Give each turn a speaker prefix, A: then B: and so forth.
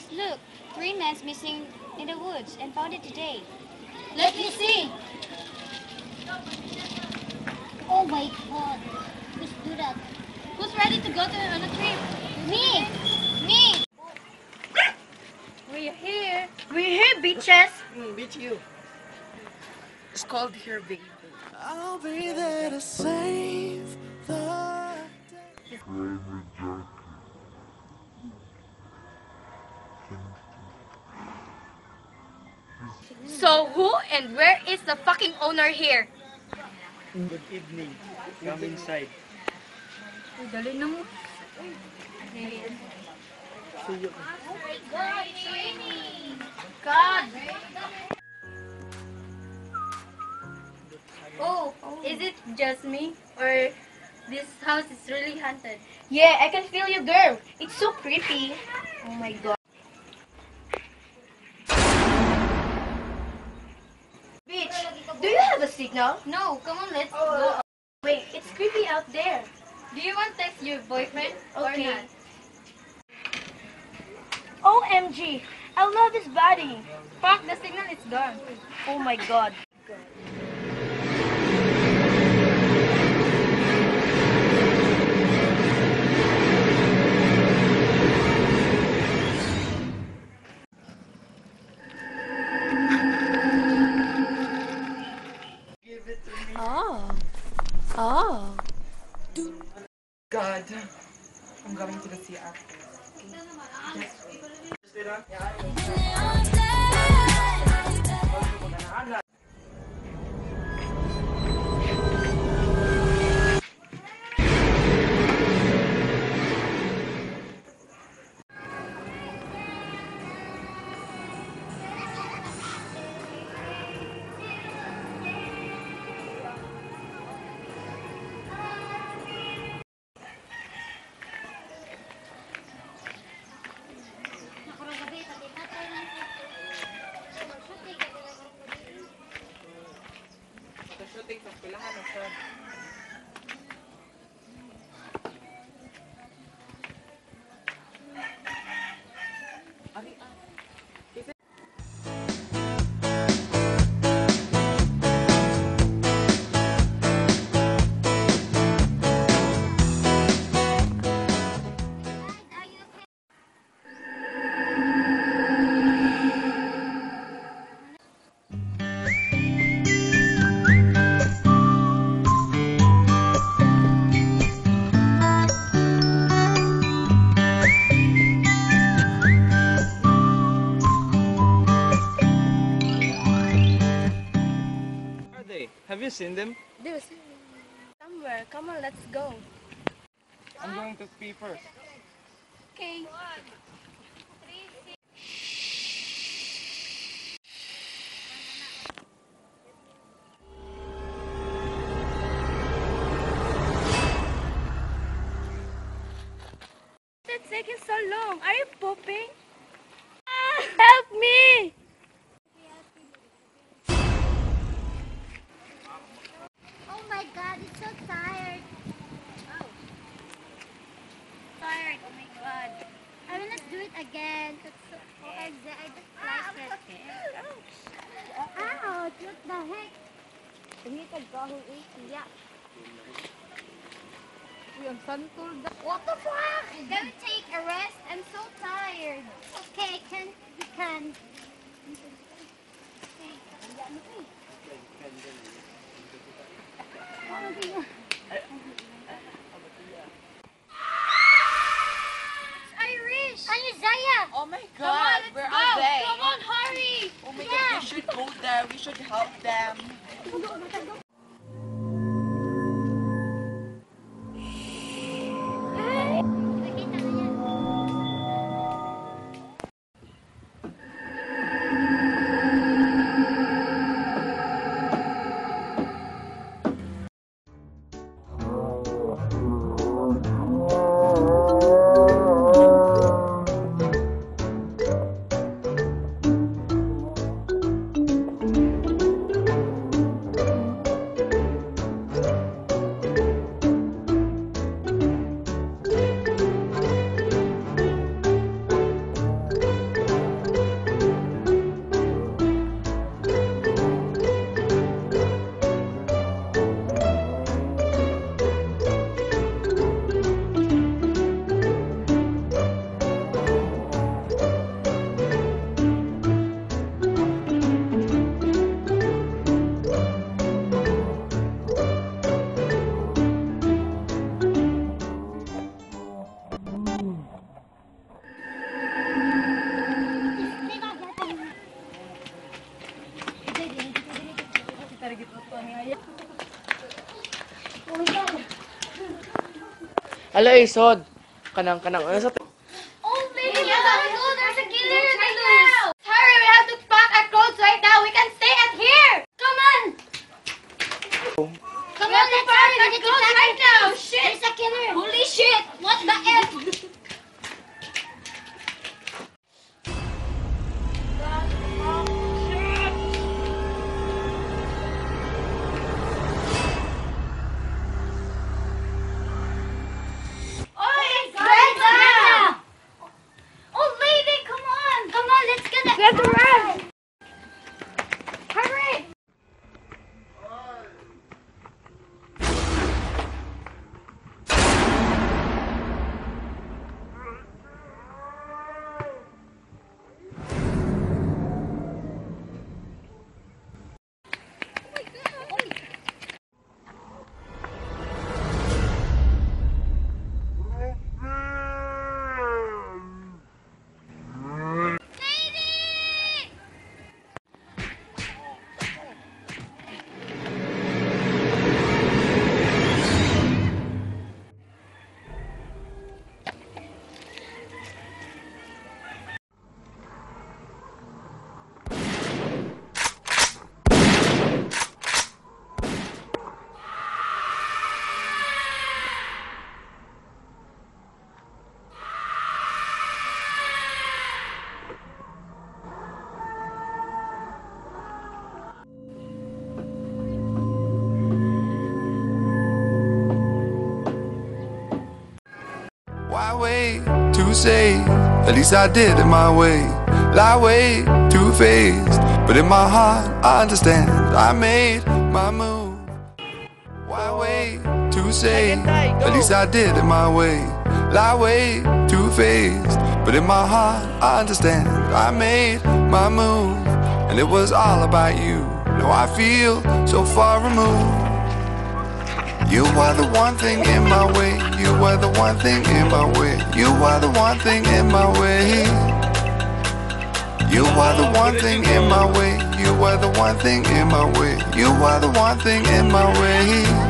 A: Look, 3 men missing in the woods and found it today.
B: Let me see.
C: Oh my god. Let's do that.
B: Who's ready to go on a trip?
C: Me! Me!
B: We're here. We're here, bitches.
D: Beat you.
E: It's called here, baby.
D: I'll be there to save the day.
B: So who and where is the fucking owner here?
D: Good evening. Come inside.
B: Dali na mo.
D: See you.
C: God, it's raining!
B: God. Oh, is it just me? Or this house is really haunted? Yeah, I can feel you, girl. It's so creepy. Oh my god. Bitch, do you have a signal? No, come on, let's go. Wait, it's creepy out there. Do you want to text your boyfriend or not? OMG, I love his body. Fuck, the signal is gone. Oh my god.
D: Give it to me.
B: Oh.
E: God, I'm going to the sea after.
D: Stay down.
E: Shooting sa pilahan o sa...
D: Are they? Have you seen them?
B: There's somewhere. Come on, let's go.
D: I'm going to pee first.
B: Okay. It's taking so long. Are you pooping? Help me!
C: Oh my god, it's so tired.
A: Tired, oh my god.
C: I will not do it again. That's so, I just like it. Ouch, what the heck? Yeah.
B: What the fuck?
A: Go take a rest. I'm so tired.
C: Okay, you can.
A: Irish.
C: Ano, Zaya?
E: Oh my
B: Come on,
E: God,
B: let's
E: where
B: go.
E: are they?
B: Come on, hurry.
E: Oh my God, we should go there. We should help them.
C: Nakita na yan.
F: Ala, isod. Kanang, ano sa...
B: Oh, baby, we gotta go. There's a killer in the house. Hurry, we have to pack our clothes right now. We can stay at here. Come on.
A: Come on, let's
B: pack
A: hurry.
B: our clothes right now. Shit.
A: There's a killer.
B: Holy shit. What the F?
A: We have to run.
B: Hurry!
G: Why wait to say? At least I did it my way. Lie way too faced, but in my heart I understand. I made my move. Why wait to say? At least I did it my way. Lie way too faced, but in my heart I understand. I made my move, and it was all about you. Now I feel so far removed. You are the one thing in my way. You are the one thing in my way. You are the one thing in my way. You are the one thing in my way. You are the one thing in my way. You are the one thing in my way.